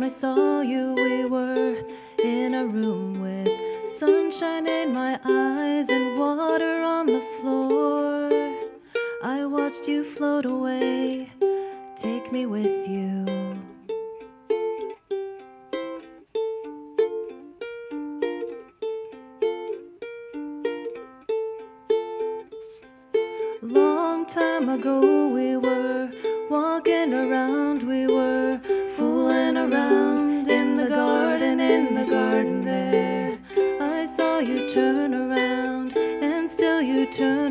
I saw you, we were in a room with sunshine in my eyes and water on the floor. I watched you float away, take me with you. Long time ago we were walking around, we were fooling around in the garden there. I saw you turn around and still you turn